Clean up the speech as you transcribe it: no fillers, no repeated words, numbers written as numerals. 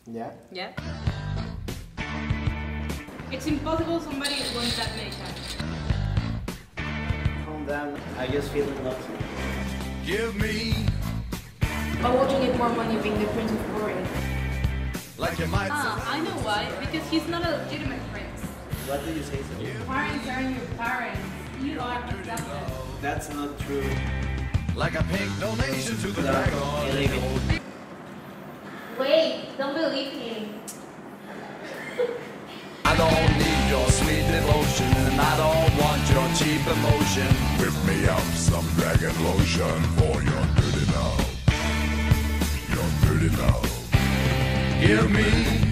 Yeah? Yeah? It's impossible somebody wants that many times. Calm down. I just feel in love. Give me Why would you get more money being the Prince of Korea? like you might I know why. Because he's not a legitimate prince. What do you say so? Parents aren't your parents. You are accepted. That's not true. like a pink donation to the dragon. Illegal. Wait, don't believe him. I don't need your sweet devotion, and I don't want your cheap emotion. Whip me up some dragon lotion for your dirty love. Your dirty love. Give me